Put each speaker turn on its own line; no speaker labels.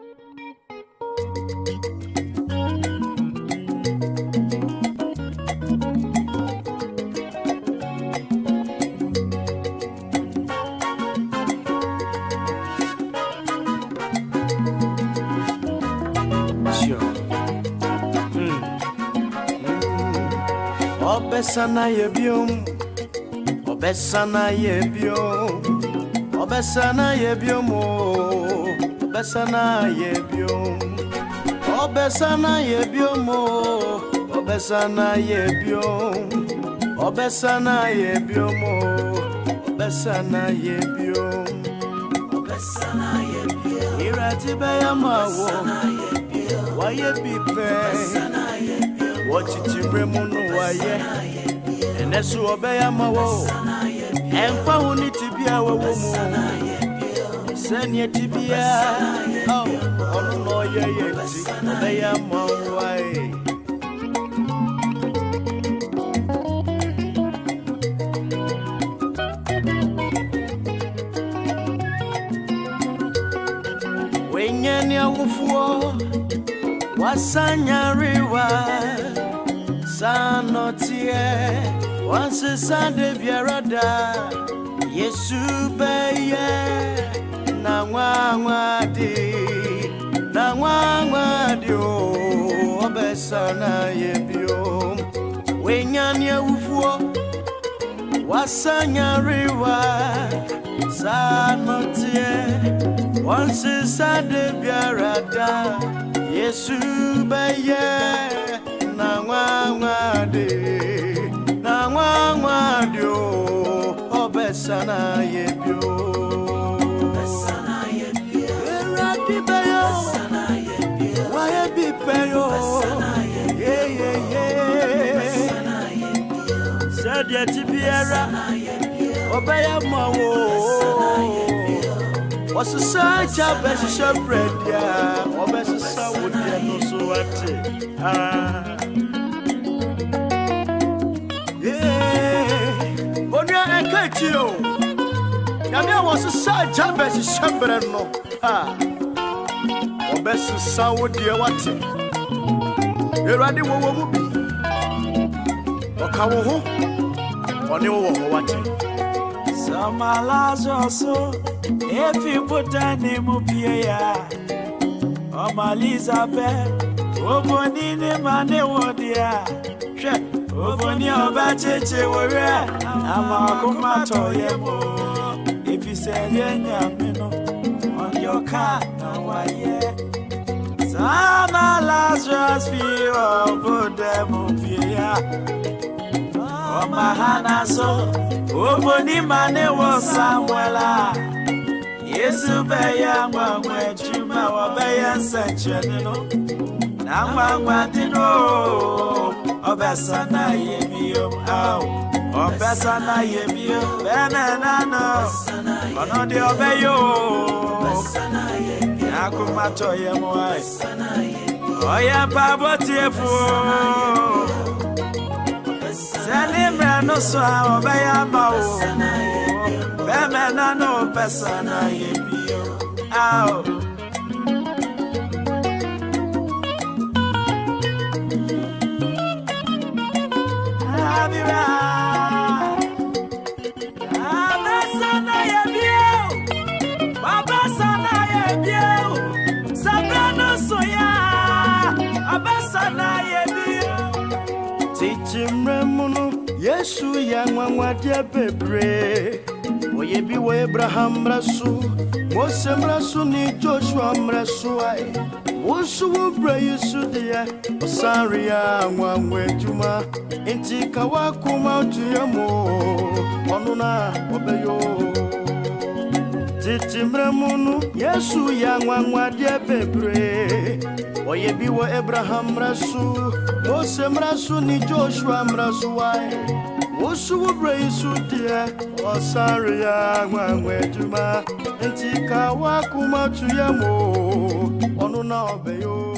Obesana yebium, obesana yebium, obesana yebium, obesana yebium, obesana yebium, obesana yebium, obesana yebium, obesana yebium, obesana yebium. Irati bayamawo, waye bipe. What you bring on why? And that's what I am. And found it to be our woman. Send your tibia. Oh, no, yeah, I am why. When you're near Wasanya riwa Sanotie Once a Sunday Biarada Yesu beye Nangwangwadi Nangwangwadi Obesana yebio Wenyanya ufuo Wasanya riwa Sanotie Once a Sunday Biarada Yesu beye Nangwangwadi Nangwangwadi Obesana yebio Obesana yebio Eradi beyo Obesana yebio Waye bipeyo Obesana yebio Obesana yebio Sadia tibiera Obeya mawo Obesana yebio What's the such a best bread, yeah, or best would be so at yeah, but I catch you. Now was a such a best shepherd, no, or best sour dear what? You're ready, what will be? Or come home, or you what? Some alas also. If you put a name up here, Elizabeth, Obonini Mane Wodia, Oboni Obache, I'm a comato yemo. If you say, Yamino, on your car, no, why, yeah. Some Lazarus feel of them up here. Oh, my Hannah, so Oboni Mane was somewhere. Yesu beya mwa chuma wa beya sancheno na mwa dino obesana yebio au obesana yebio benana ono de obeyo obesana yebio akumato yemwa oya pabotiefu Salimra no so obeya mawo Bemena no pesana yebio Ow Abira Abesana yebio Babasana yebio Sabrano soya Abesana yebio Teachim remuno Yesu yangwangwadia bebre Oye biwa Abraham rasu Mose mrasu ni Joshua mrasu ai Wosu wubra Yesu dia Osaria mwangwe juma Inti kawakuma utuyamo Onuna obeyo Titi mremunu Yesu yangwangwadia bebre Oye biwa Abraham rasu Mose mrasu ni Joshua mrasu ai Wosu wubra Yesu dia Osaria mwangwe juma Inti kawakuma utuyamo Onuna obeyo